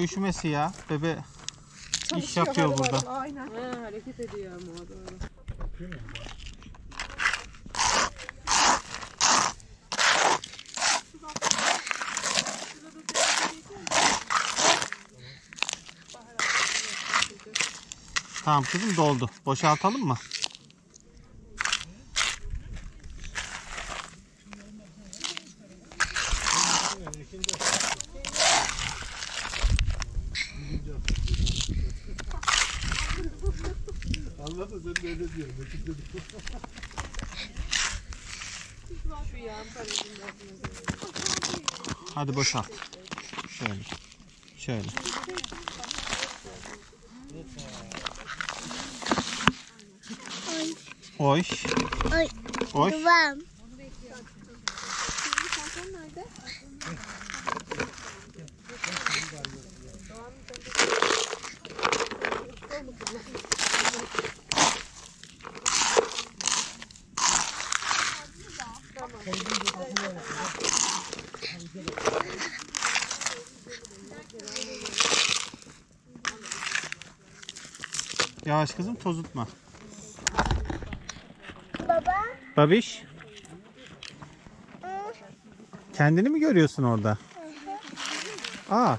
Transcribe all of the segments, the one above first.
üşümesi ya. Bebe iş Çalışıyor yapıyor harıl burada. harıl, aynen. Ha, hareket ediyor ama o doğru. Tamam kızım, doldu. Boşaltalım mı? Anladın, sen de öyle diyorum. Şu yağın parasını. Hadi boşalt. Şöyle. Şöyle. Oy. Oy. Oy. Duvam. Yavaş kızım, tozutma. Baba. Babiş. Kendini mi görüyorsun orada? Aa.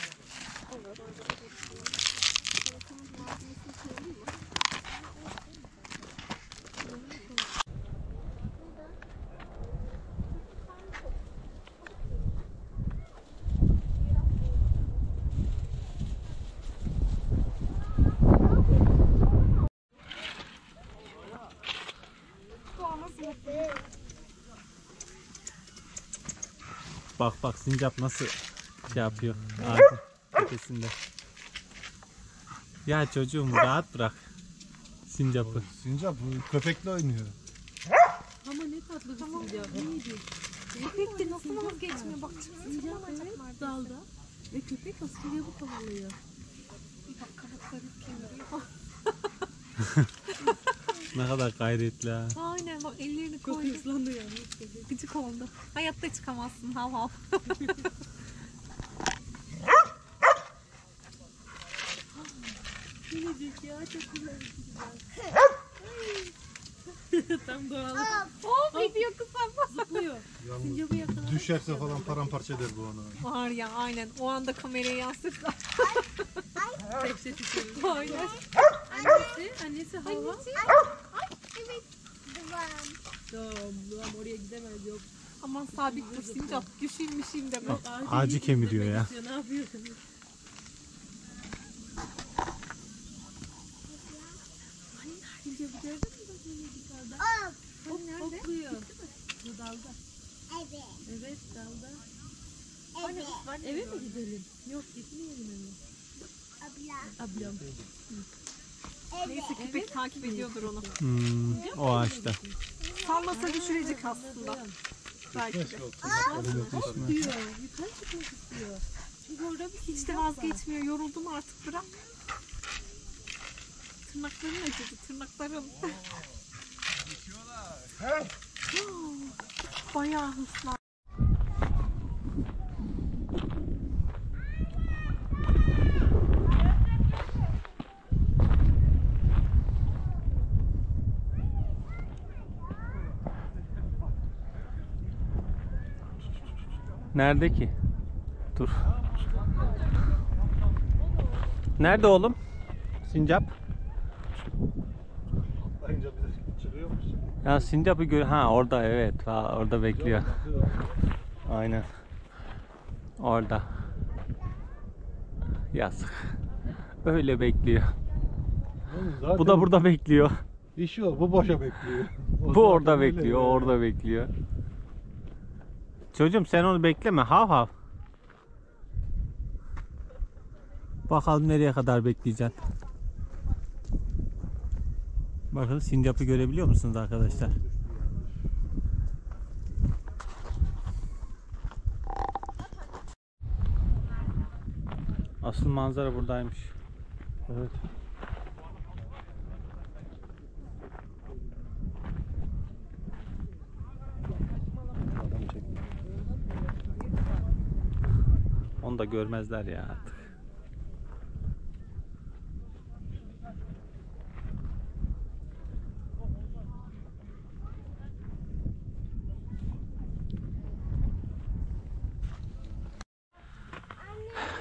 Bak bak, sincap nasıl şey yapıyor ağacın tepesinde. Ya çocuğum, rahat bırak sincapı. Sincap köpekle oynuyor. Ama ne tatlı bir sincap. Neydi? Köpek de nasıl vazgeçmiyor bak. Sincap evet dalda. Ve köpek aslında bu kovalıyor. Bir bak kabukları kemiriyor. Ne kadar gayretli ha. Aynen bak, ellerini Çok koydu. hırslanıyor. Gıcık oldu. Hayatta çıkamazsın, hav hav. Gelecek ya, çok güzel bir sincap. Tam doğal. Hop gidiyor kızım. Zıplıyor. Sincapı yakaladı. Düşerse falan paramparça eder bu onu. Var ya, aynen. O anda kameraya yansırsa. Tek ses içerir. Aynen. Annesi hava. Evet. Duvam. Tamam, oraya gidemez yok. Aman sabit dur sincap. Düşeyim deme. Yok, Ağacı kemiriyor ya. Ne yapıyorsun? Sincapı gördün mü? Bak nereye yukarıda. Hop. Hop, hopluyor. Bu dalda. Evet. Evet, dalda. Evet. Eve mi gidelim? Yok, gitmeyelim eve. Abla. Ablam. Neyse, köpek takip ediyordur onu. O ağaçta. Sallasa düşürecek aslında. Belki de. Hop diyor. Yukarı çıkmak istiyor. Çünkü orada bir Hiç de vazgeçmiyor. Yoruldum artık, bırak. Tırnakların acıdı, tırnakların. Bayağı hırslar. Nerede ki? Dur. Nerede oğlum? Sincap. Atlayınca bize çıkıyormuş. Ya sincapı gör. Ha, orada, evet. Ha, orada bekliyor. Aynen. Orada. Yazık. Öyle bekliyor. Zaten Bu da burada bekliyor. İş yok, bu boşa bekliyor. Bu orada bekliyor, o orada bekliyor. Çocuğum, sen onu bekleme. Hav hav. Bakalım nereye kadar bekleyeceksin. Bakın, sincapı görebiliyor musunuz arkadaşlar? Asıl manzara buradaymış. Evet. Adam çekti. Onu da görmezler ya artık.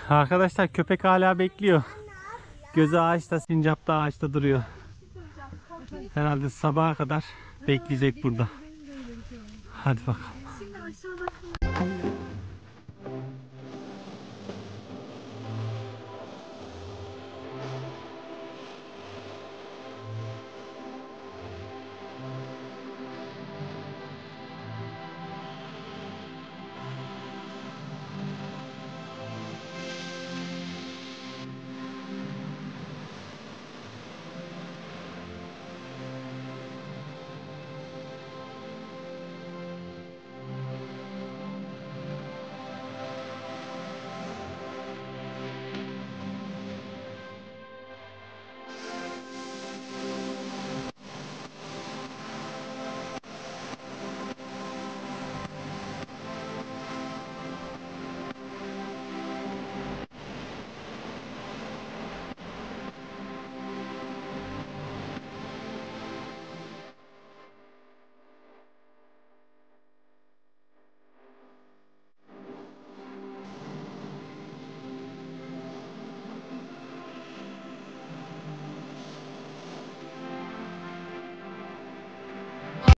Arkadaşlar köpek hala bekliyor. Gözü ağaçta, sincap da ağaçta duruyor. Herhalde sabaha kadar bekleyecek burada. Hadi bakalım.